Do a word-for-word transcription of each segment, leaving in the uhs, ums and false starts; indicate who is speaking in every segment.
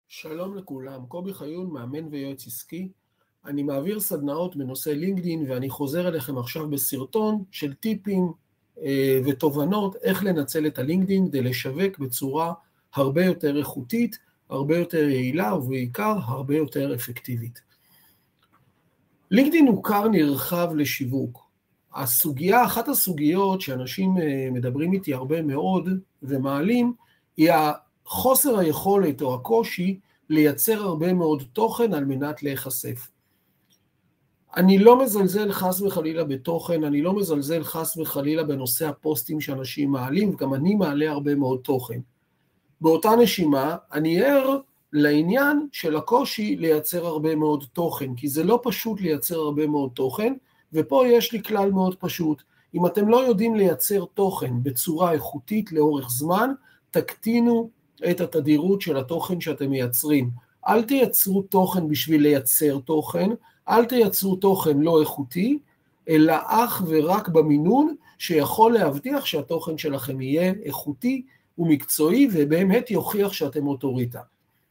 Speaker 1: שלום לכולם, קובי חיון, מאמן ויועץ עסקי. אני מעביר סדנאות בנושא לינקדאין ואני חוזר אליכם עכשיו בסרטון של טיפים אה, ותובנות איך לנצל את הלינקדאין כדי לשווק בצורה הרבה יותר איכותית, הרבה יותר יעילה ובעיקר הרבה יותר אפקטיבית. לינקדאין הוא כר נרחב לשיווק. הסוגיה, אחת הסוגיות שאנשים מדברים איתי הרבה מאוד ומעלים היא חוסר היכולת או הקושי לייצר הרבה מאוד תוכן על מנת להיחשף. אני לא מזלזל חס וחלילה בתוכן, אני לא מזלזל חס וחלילה בנושא הפוסטים שאנשים מעלים, וגם אני מעלה הרבה מאוד תוכן. באותה נשימה, אני ער לעניין של הקושי לייצר הרבה מאוד תוכן, כי זה לא פשוט לייצר הרבה מאוד תוכן, ופה יש לי כלל מאוד פשוט. אם אתם לא יודעים לייצר תוכן בצורה איכותית לאורך זמן, תקטינו את התדירות של התוכן שאתם מייצרים. אל תייצרו תוכן בשביל לייצר תוכן, אל תייצרו תוכן לא איכותי, אלא אך ורק במינון שיכול להבטיח שהתוכן שלכם יהיה איכותי ומקצועי, ובאמת יוכיח שאתם אוטוריטה.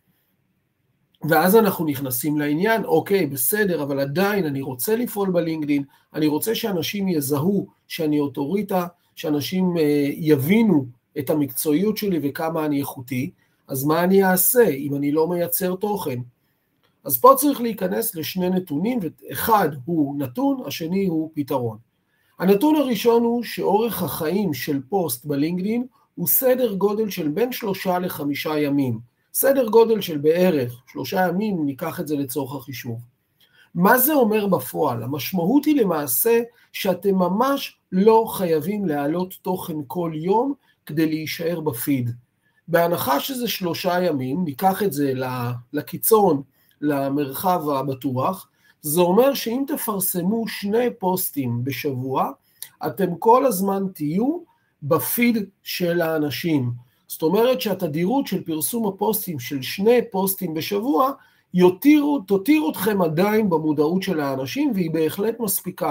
Speaker 1: ואז אנחנו נכנסים לעניין, אוקיי, בסדר, אבל עדיין אני רוצה לפעול בלינקדאין, אני רוצה שאנשים יזהו שאני אוטוריטה, שאנשים יבינו את המקצועיות שלי וכמה אני איכותי, אז מה אני אעשה אם אני לא מייצר תוכן? אז פה צריך להיכנס לשני נתונים, אחד הוא נתון, השני הוא פתרון. הנתון הראשון הוא שאורך החיים של פוסט בלינקדאין הוא סדר גודל של בין שלושה לחמישה ימים. סדר גודל של בערך שלושה ימים, ניקח את זה לצורך החישוב. מה זה אומר בפועל? המשמעות היא למעשה שאתם ממש לא חייבים להעלות תוכן כל יום כדי להישאר בפיד. בהנחה שזה שלושה ימים, ניקח את זה לקיצון, למרחב הבטוח, זה אומר שאם תפרסמו שני פוסטים בשבוע, אתם כל הזמן תהיו בפיד של האנשים. זאת אומרת שהתדירות של פרסום הפוסטים של שני פוסטים בשבוע, יותירו, תותירו אתכם עדיין במודעות של האנשים, והיא בהחלט מספיקה.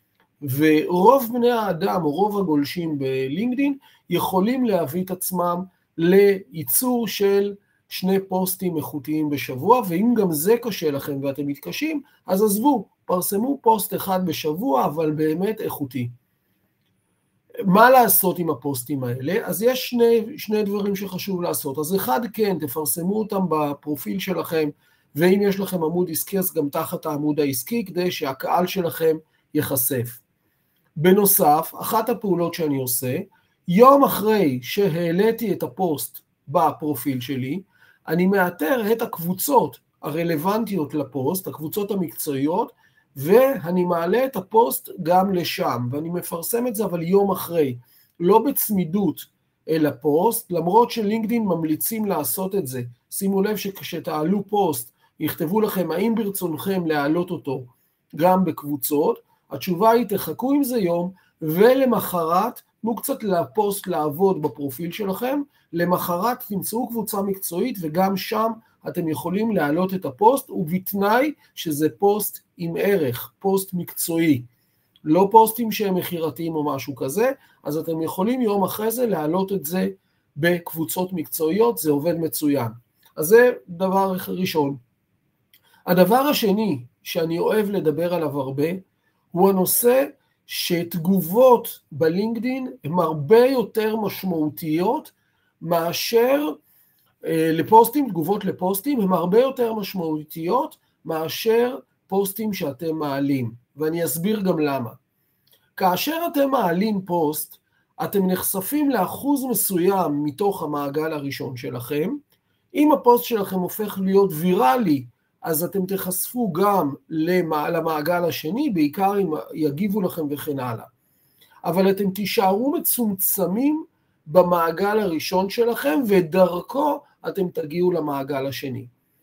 Speaker 1: ורוב בני האדם, או רוב הגולשים בלינקדאין, יכולים להביא את עצמם לייצור של שני פוסטים איכותיים בשבוע, ואם גם זה קשה לכם ואתם מתקשים, אז עזבו, פרסמו פוסט אחד בשבוע, אבל באמת איכותי. מה לעשות עם הפוסטים האלה? אז יש שני, שני דברים שחשוב לעשות. אז אחד, כן, תפרסמו אותם בפרופיל שלכם, ואם יש לכם עמוד עסקי, אז גם תחת העמוד העסקי, כדי שהקהל שלכם ייחשף. בנוסף, אחת הפעולות שאני עושה, יום אחרי שהעליתי את הפוסט בפרופיל שלי, אני מאתר את הקבוצות הרלוונטיות לפוסט, הקבוצות המקצועיות, ואני מעלה את הפוסט גם לשם, ואני מפרסם את זה אבל יום אחרי, לא בצמידות אל הפוסט, למרות שלינקדאין ממליצים לעשות את זה. שימו לב שכשתעלו פוסט, יכתבו לכם האם ברצונכם להעלות אותו גם בקבוצות, התשובה היא תחכו עם זה יום, ולמחרת תנו קצת לפוסט לעבוד בפרופיל שלכם, למחרת תמצאו קבוצה מקצועית וגם שם אתם יכולים להעלות את הפוסט, ובתנאי שזה פוסט עם ערך, פוסט מקצועי, לא פוסטים שהם מחירתיים או משהו כזה, אז אתם יכולים יום אחרי זה להעלות את זה בקבוצות מקצועיות, זה עובד מצוין. אז זה דבר ראשון. הדבר השני שאני אוהב לדבר עליו הרבה, הוא הנושא שתגובות בלינקדאין הן הרבה יותר משמעותיות מאשר לפוסטים, תגובות לפוסטים הן הרבה יותר משמעותיות מאשר פוסטים שאתם מעלים, ואני אסביר גם למה. כאשר אתם מעלים פוסט, אתם נחשפים לאחוז מסוים מתוך המעגל הראשון שלכם, אם הפוסט שלכם הופך להיות ויראלי, אז אתם תחשפו גם למעגל השני, בעיקר אם יגיבו לכם וכן הלאה. אבל אתם תישארו מצומצמים במעגל הראשון שלכם, ודרכו אתם תגיעו למעגל השני.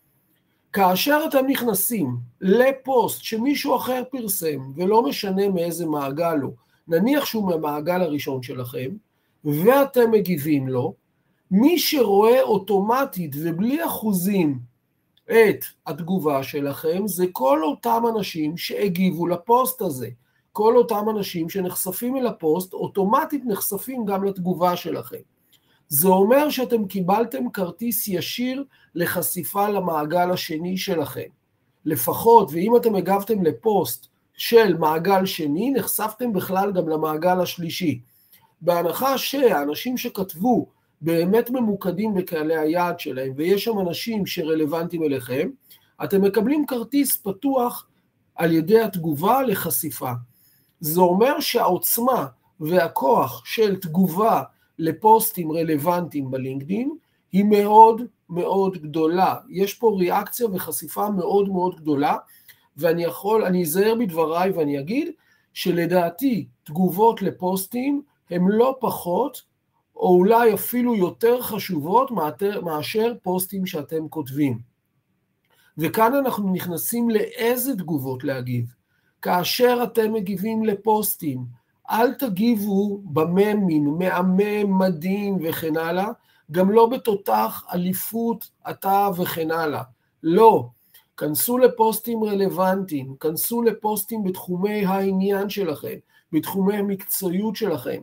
Speaker 1: כאשר אתם נכנסים לפוסט שמישהו אחר פרסם, ולא משנה מאיזה מעגל הוא, נניח שהוא מהמעגל הראשון שלכם, ואתם מגיבים לו, מי שרואה אוטומטית ובלי אחוזים את התגובה שלכם, זה כל אותם אנשים שהגיבו לפוסט הזה. כל אותם אנשים שנחשפים אל הפוסט, אוטומטית נחשפים גם לתגובה שלכם. זה אומר שאתם קיבלתם כרטיס ישיר לחשיפה למעגל השני שלכם. לפחות, ואם אתם הגבתם לפוסט של מעגל שני, נחשפתם בכלל גם למעגל השלישי. בהנחה שהאנשים שכתבו באמת ממוקדים בקהלי היעד שלהם, ויש שם אנשים שרלוונטיים אליכם, אתם מקבלים כרטיס פתוח על ידי התגובה לחשיפה. זה אומר שהעוצמה והכוח של תגובה לפוסטים רלוונטיים בלינקדין היא מאוד מאוד גדולה. יש פה ריאקציה וחשיפה מאוד מאוד גדולה, ואני יכול, אני אזהר בדבריי ואני אגיד שלדעתי תגובות לפוסטים הן לא פחות, או אולי אפילו יותר חשובות מאשר פוסטים שאתם כותבים. וכאן אנחנו נכנסים לאיזה תגובות להגיב. כאשר אתם מגיבים לפוסטים, אל תגיבו בממין, מהמם, מדהים וכן הלאה, גם לא בתותח, אליפות, אתה וכן הלאה. לא. כנסו לפוסטים רלוונטיים, כנסו לפוסטים בתחומי העניין שלכם, בתחומי המקצועיות שלכם,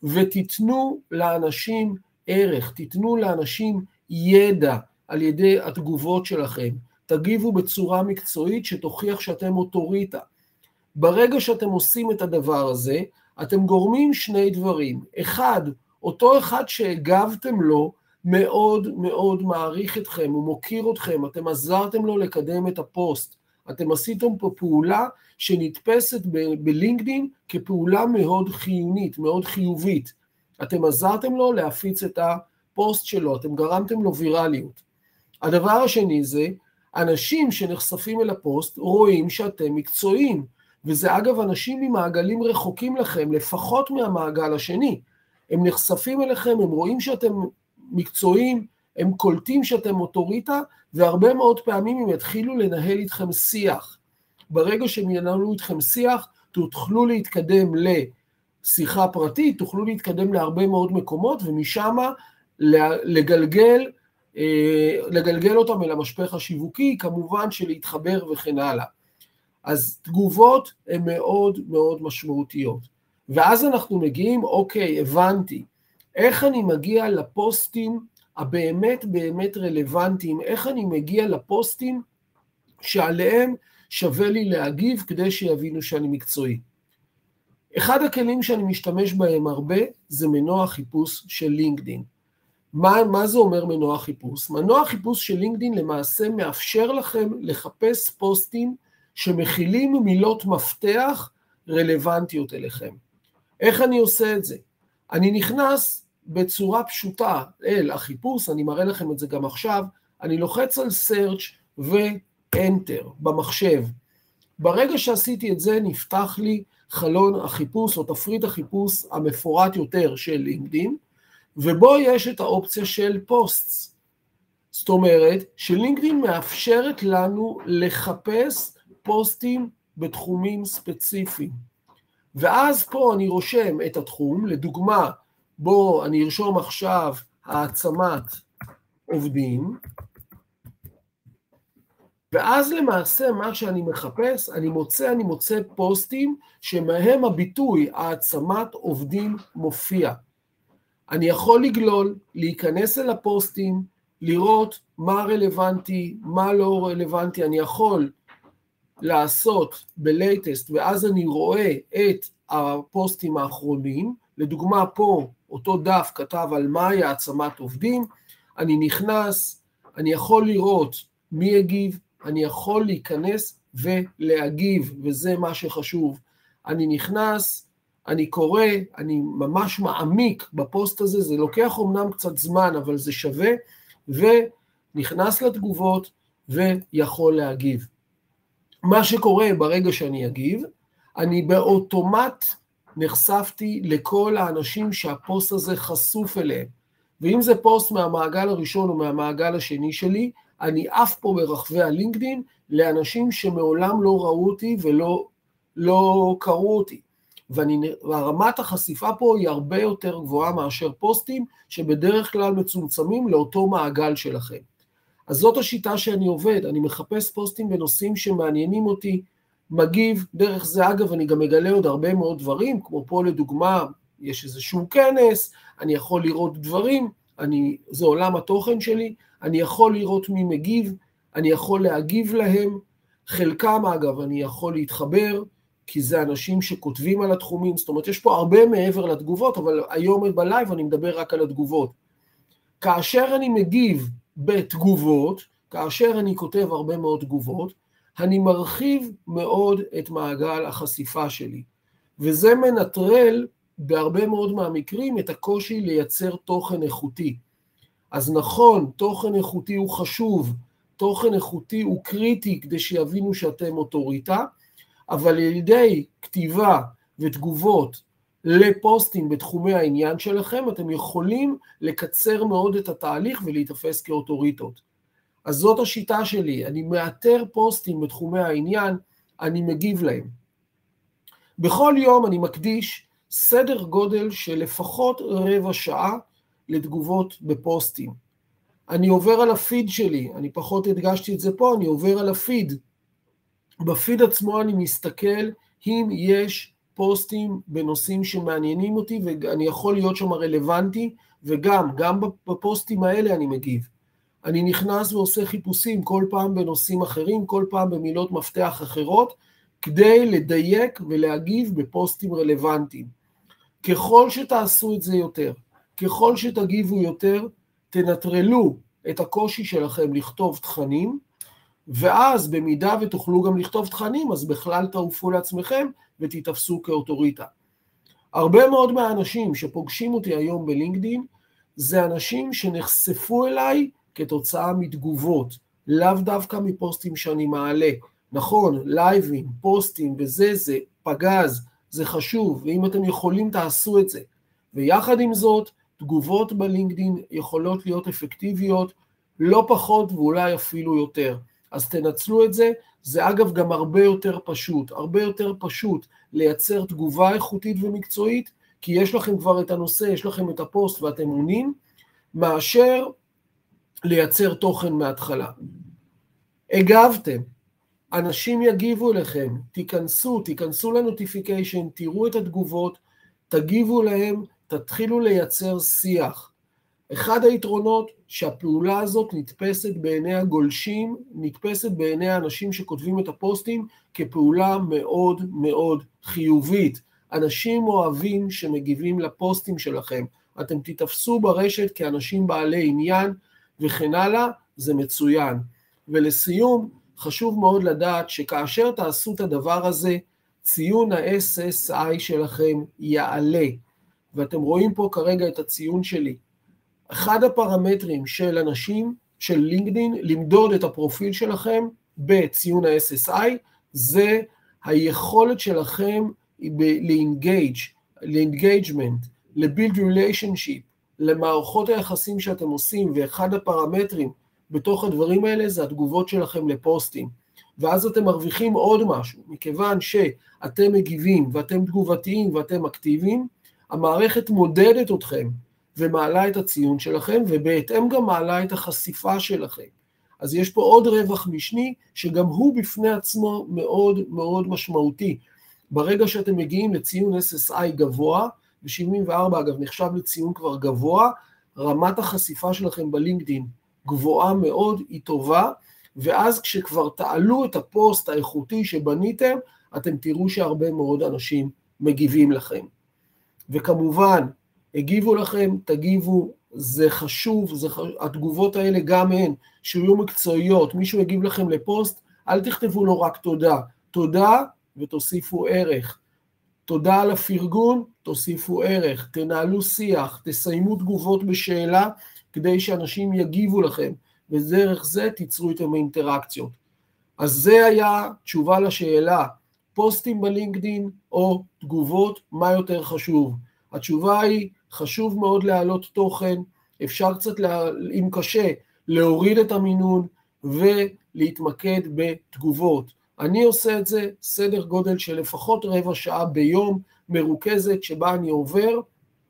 Speaker 1: ותיתנו לאנשים ערך, תיתנו לאנשים ידע על ידי התגובות שלכם. תגיבו בצורה מקצועית שתוכיח שאתם אוטוריטה. ברגע שאתם עושים את הדבר הזה, אתם גורמים שני דברים. אחד, אותו אחד שהגבתם לו, מאוד מאוד מעריך אתכם, הוא מוקיר אתכם, אתם עזרתם לו לקדם את הפוסט, אתם עשיתם פה פעולה שנתפסת ב- בלינקדין כפעולה מאוד חיונית, מאוד חיובית. אתם עזרתם לו להפיץ את הפוסט שלו, אתם גרמתם לו וירליות. הדבר השני זה, אנשים שנחשפים אל הפוסט רואים שאתם מקצועיים, וזה אגב אנשים ממעגלים רחוקים לכם, לפחות מהמעגל השני. הם נחשפים אליכם, הם רואים שאתם מקצועיים, הם קולטים שאתם אוטוריטה, והרבה מאוד פעמים הם יתחילו לנהל איתכם שיח. ברגע שהם ינהלו איתכם שיח, תוכלו להתקדם לשיחה פרטית, תוכלו להתקדם להרבה מאוד מקומות, ומשם לגלגל, לגלגל אותם אל המשפך השיווקי, כמובן שלהתחבר וכן הלאה. אז תגובות הן מאוד מאוד משמעותיות. ואז אנחנו מגיעים, אוקיי, הבנתי, איך אני מגיע לפוסטים הבאמת באמת רלוונטיים, איך אני מגיע לפוסטים שעליהם שווה לי להגיב כדי שיבינו שאני מקצועי. אחד הכלים שאני משתמש בהם הרבה זה מנוע חיפוש של לינקדין. מה, מה זה אומר מנוע חיפוש? מנוע חיפוש של לינקדין למעשה מאפשר לכם לחפש פוסטים שמכילים מילות מפתח רלוונטיות אליכם. איך אני עושה את זה? אני נכנס בצורה פשוטה אל החיפוש, אני מראה לכם את זה גם עכשיו, אני לוחץ על search ו-enter במחשב. ברגע שעשיתי את זה נפתח לי חלון החיפוש או תפריט החיפוש המפורט יותר של לינקדין, ובו יש את האופציה של פוסטס. זאת אומרת שלינקדין מאפשרת לנו לחפש פוסטים בתחומים ספציפיים. ואז פה אני רושם את התחום, לדוגמה, בו אני ארשום עכשיו העצמת עובדים, ואז למעשה מה שאני מחפש, אני מוצא, אני מוצא פוסטים שמהם הביטוי העצמת עובדים מופיע. אני יכול לגלול, להיכנס אל הפוסטים, לראות מה רלוונטי, מה לא רלוונטי, אני יכול לעשות בלייטסט, ואז אני רואה את הפוסטים האחרונים, לדוגמה פה אותו דף כתב על מהי העצמת עובדים, אני נכנס, אני יכול לראות מי הגיב, אני יכול להיכנס ולהגיב, וזה מה שחשוב. אני נכנס, אני קורא, אני ממש מעמיק בפוסט הזה, זה לוקח אומנם קצת זמן, אבל זה שווה, ונכנס לתגובות ויכול להגיב. מה שקורה ברגע שאני אגיב, אני באוטומט נחשפתי לכל האנשים שהפוסט הזה חשוף אליהם. ואם זה פוסט מהמעגל הראשון או מהמעגל השני שלי, אני אף פה ברחבי הלינקדין לאנשים שמעולם לא ראו אותי ולא לא קראו אותי. ורמת החשיפה פה היא הרבה יותר גבוהה מאשר פוסטים שבדרך כלל מצומצמים לאותו מעגל שלכם. אז זאת השיטה שאני עובד, אני מחפש פוסטים בנושאים שמעניינים אותי, מגיב, דרך זה אגב אני גם מגלה עוד הרבה מאוד דברים, כמו פה לדוגמה יש איזשהו כנס, אני יכול לראות דברים, אני, זה עולם התוכן שלי, אני יכול לראות מי מגיב, אני יכול להגיב להם, חלקם אגב אני יכול להתחבר, כי זה אנשים שכותבים על התחומים, זאת אומרת יש פה הרבה מעבר לתגובות, אבל היום בלייב אני מדבר רק על התגובות. כאשר אני מגיב בתגובות, כאשר אני כותב הרבה מאוד תגובות, אני מרחיב מאוד את מעגל החשיפה שלי, וזה מנטרל בהרבה מאוד מהמקרים את הקושי לייצר תוכן איכותי. אז נכון, תוכן איכותי הוא חשוב, תוכן איכותי הוא קריטי כדי שיבינו שאתם אוטוריטה, אבל על ידי כתיבה ותגובות לפוסטים בתחומי העניין שלכם, אתם יכולים לקצר מאוד את התהליך ולהתאפס כאוטוריטות. אז זאת השיטה שלי, אני מאתר פוסטים בתחומי העניין, אני מגיב להם. בכל יום אני מקדיש סדר גודל של לפחות רבע שעה לתגובות בפוסטים. אני עובר על הפיד שלי, אני פחות הדגשתי את זה פה, אני עובר על הפיד. בפיד עצמו אני מסתכל אם יש פוסטים בנושאים שמעניינים אותי, ואני יכול להיות שם רלוונטי, וגם, גם בפוסטים האלה אני מגיב. אני נכנס ועושה חיפושים כל פעם בנושאים אחרים, כל פעם במילות מפתח אחרות, כדי לדייק ולהגיב בפוסטים רלוונטיים. ככל שתעשו את זה יותר, ככל שתגיבו יותר, תנטרלו את הקושי שלכם לכתוב תכנים, ואז במידה ותוכלו גם לכתוב תכנים, אז בכלל תעופו לעצמכם ותתאפסו כאוטוריטה. הרבה מאוד מהאנשים שפוגשים אותי היום בלינקדין, זה אנשים שנחשפו אליי כתוצאה מתגובות, לאו דווקא מפוסטים שאני מעלה. נכון, לייבים, פוסטים וזה, זה פגז, זה חשוב, ואם אתם יכולים תעשו את זה. ויחד עם זאת, תגובות בלינקדין יכולות להיות אפקטיביות, לא פחות ואולי אפילו יותר. אז תנצלו את זה, זה אגב גם הרבה יותר פשוט, הרבה יותר פשוט לייצר תגובה איכותית ומקצועית, כי יש לכם כבר את הנושא, יש לכם את הפוסט ואתם עונים, מאשר לייצר תוכן מההתחלה. הגבתם, אנשים יגיבו לכם, תיכנסו, תיכנסו לנוטיפיקיישן, תראו את התגובות, תגיבו להם, תתחילו לייצר שיח. אחד היתרונות שהפעולה הזאת נתפסת בעיני הגולשים, נתפסת בעיני האנשים שכותבים את הפוסטים כפעולה מאוד מאוד חיובית. אנשים אוהבים שמגיבים לפוסטים שלכם. אתם תתאפסו ברשת כאנשים בעלי עניין וכן הלאה, זה מצוין. ולסיום, חשוב מאוד לדעת שכאשר תעשו את הדבר הזה, ציון ה-אס אס איי שלכם יעלה. ואתם רואים פה כרגע את הציון שלי. אחד הפרמטרים של אנשים, של לינקדין, למדוד את הפרופיל שלכם בציון ה-אס אס איי, זה היכולת שלכם ל-engage, ל-engagement, ל-build relationship, למערכות היחסים שאתם עושים, ואחד הפרמטרים בתוך הדברים האלה זה התגובות שלכם לפוסטים. ואז אתם מרוויחים עוד משהו, מכיוון שאתם מגיבים ואתם תגובתיים ואתם אקטיביים, המערכת מודדת אתכם ומעלה את הציון שלכם, ובהתאם גם מעלה את החשיפה שלכם. אז יש פה עוד רווח משני, שגם הוא בפני עצמו מאוד מאוד משמעותי. ברגע שאתם מגיעים לציון אס אס איי גבוה, ו-שבעים וארבע אגב נחשב לציון כבר גבוה, רמת החשיפה שלכם בלינקדין גבוהה מאוד, היא טובה, ואז כשכבר תעלו את הפוסט האיכותי שבניתם, אתם תראו שהרבה מאוד אנשים מגיבים לכם. וכמובן, הגיבו לכם, תגיבו, זה חשוב, זה חשוב, התגובות האלה גם הן, שיהיו מקצועיות, מישהו יגיב לכם לפוסט, אל תכתבו לו רק תודה, תודה ותוסיפו ערך, תודה על הפרגון, תוסיפו ערך, תנהלו שיח, תסיימו תגובות בשאלה, כדי שאנשים יגיבו לכם, ודרך זה תיצרו איתם אינטראקציות. אז זה היה תשובה לשאלה, פוסטים בלינקדין או תגובות, מה יותר חשוב? התשובה היא, חשוב מאוד להעלות תוכן, אפשר קצת, לה, אם קשה, להוריד את המינון ולהתמקד בתגובות. אני עושה את זה סדר גודל של לפחות רבע שעה ביום, מרוכזת שבה אני עובר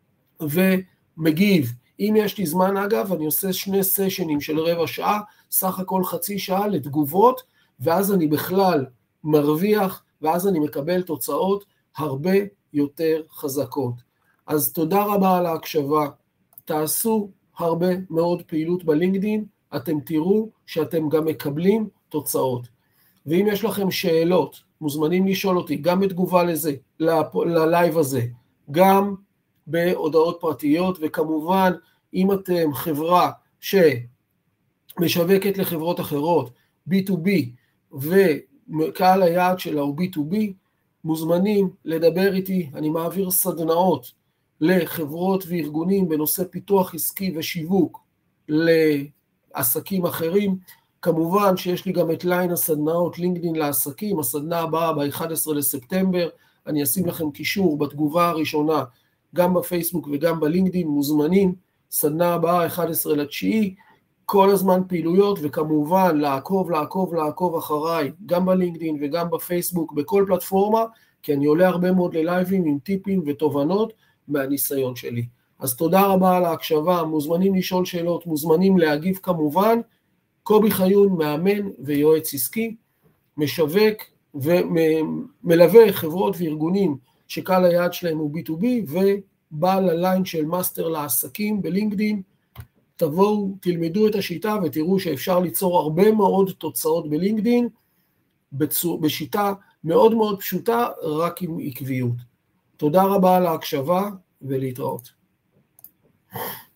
Speaker 1: ומגיב. אם יש לי זמן אגב, אני עושה שני סשנים של רבע שעה, סך הכל חצי שעה לתגובות, ואז אני בכלל מרוויח, ואז אני מקבל תוצאות הרבה יותר חזקות. אז תודה רבה על ההקשבה, תעשו הרבה מאוד פעילות בלינקדין, אתם תראו שאתם גם מקבלים תוצאות. ואם יש לכם שאלות, מוזמנים לשאול אותי, גם בתגובה לזה, ללייב הזה, גם בהודעות פרטיות, וכמובן, אם אתם חברה שמשווקת לחברות אחרות, בי טו בי, וקהל היעד שלה הוא בי טו בי, מוזמנים לדבר איתי, אני מעביר סדנאות לחברות וארגונים בנושא פיתוח עסקי ושיווק לעסקים אחרים. כמובן שיש לי גם את ליין הסדנאות לינקדין לעסקים, הסדנה הבאה ב-אחד עשר לספטמבר, אני אשים לכם קישור בתגובה הראשונה, גם בפייסבוק וגם בלינקדין, מוזמנים, סדנה הבאה אחד עשר לתשיעי, כל הזמן פעילויות, וכמובן לעקוב, לעקוב, לעקוב אחריי, גם בלינקדין וגם בפייסבוק, בכל פלטפורמה, כי אני עולה הרבה מאוד ללייבים עם טיפים ותובנות מהניסיון שלי. אז תודה רבה על ההקשבה, מוזמנים לשאול שאלות, מוזמנים להגיב כמובן. קובי חיון, מאמן ויועץ עסקי, משווק ומלווה חברות וארגונים שקהל היעד שלהם הוא בי טו בי, ובעל הליין של מאסטר לעסקים בלינקדין. תבואו, תלמדו את השיטה ותראו שאפשר ליצור הרבה מאוד תוצאות בלינקדין, בשיטה מאוד מאוד פשוטה, רק עם עקביות. תודה רבה על ההקשבה ולהתראות.